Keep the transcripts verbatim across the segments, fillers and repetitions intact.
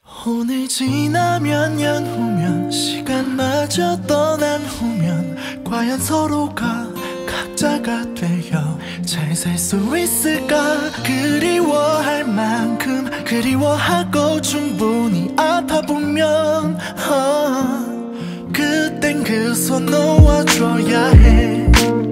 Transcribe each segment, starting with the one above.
오늘 지나면 년 후면 시간마저 떠난 후면 과연 서로가 각자가 되어 잘 살 수 있을까. 그리워할 만큼 그리워하고 충분히 아파보면 어, 그땐 그 손 놓아줘야 해.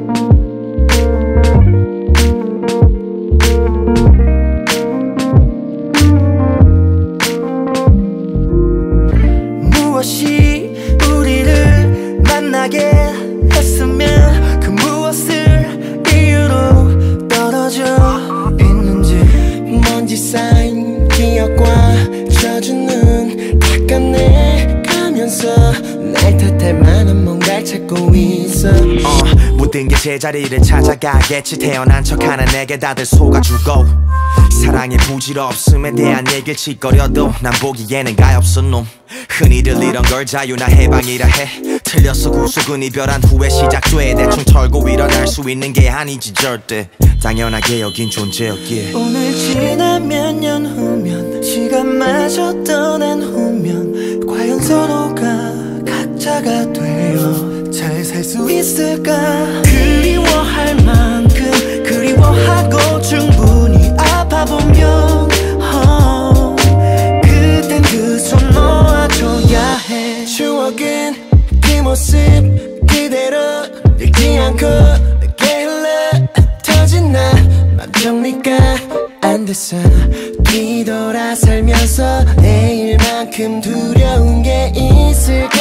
무엇이 우리를 만나게 했으면 그 무엇을 이유로 떨어져 있는지 먼지 쌓인 기억과 젖은 눈 닦아내가면서 날 탓할 만한 뭔가를 찾고 있어. 어, 모든 게 제자리를 찾아가겠지. 태어난 척하는 내게 다들 속아주고 사랑의 부질없음에 대한 얘기를 짓거려도 난 보기에는 가엾은 놈. 흔히들 이런 걸 자유나 해방이라 해. 틀렸어 구속은 이별한 후에 시작돼. 대충 털고 일어날 수 있는 게 아니지 절대. 당연하게 여긴 존재였기에. 오늘 지나면 년 후면 시간마저 떠난 후면 과연 서로가 각자가 되어 잘 살 수 있을까. 그리워할 만큼 그리워하고 충분히 아파보면 oh, 그땐 그 손 놓아줘야 해. 추억은 그 모습 그대로 늙지 않고 내게 흘러 터진 나 맘 정리가 안 됐어. 뒤돌아 살면서 내일만큼 두려운 게 있을까.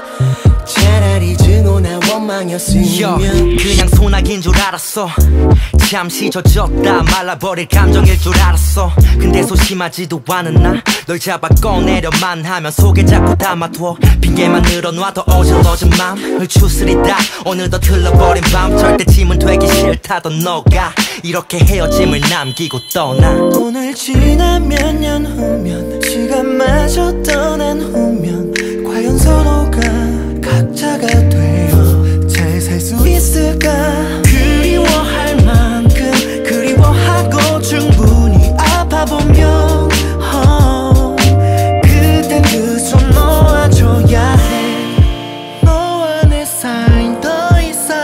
차라리 증오나 원망이었으면 그냥 소나기인 줄 알았어. 잠시 젖었다 말라버릴 감정일 줄 알았어. 근데 소심하지도 않은 나 널 잡아 꺼내려만 하면 속에 자꾸 담아둬. 핑계만 늘어놔도 어질러진 맘을 추스리다 오늘도 틀려버린 밤. 절대 짐은 되기 싫다던 너가 이렇게 헤어짐을 남기고 떠나. 오늘 지나면 년 후면 시간마저 떠난 후면 과연 서로가 각자가 되어 잘 살 수 있을까. 그리워할 만큼 그리워하고 충분히 아파보면 oh, 그땐 그 손 놓아줘야 해. 너와 내 사이는 더 이상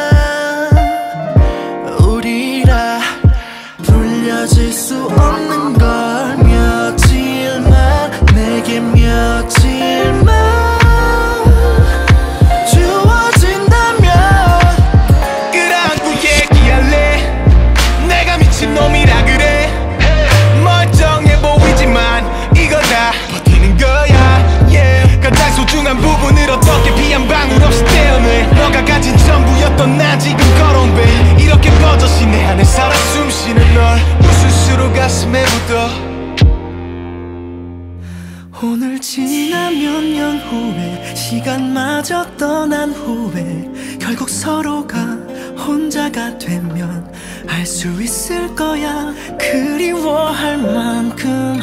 우리라 불려질 수 없는 걸. 며칠만 내게 며칠만 놈이라 그래. 멀쩡해 보이지만 이거 다 버티는 거야 yeah. 가장 소중한 부분을 어떻게 비 한 방울 없이 떼어내. 너가 가진 전부였던 나 지금 걸어온 배 이렇게 버젓이 내 안에 살아 숨쉬는 널 무슨 수로 가슴에 묻어. 오늘 지나면 년 후에 시간마저 떠난 후에 결국 서로가 혼자가 되면 알 수 있을 거야. 그리워할 만큼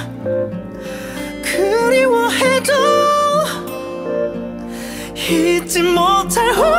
그리워해도 잊지 못할 후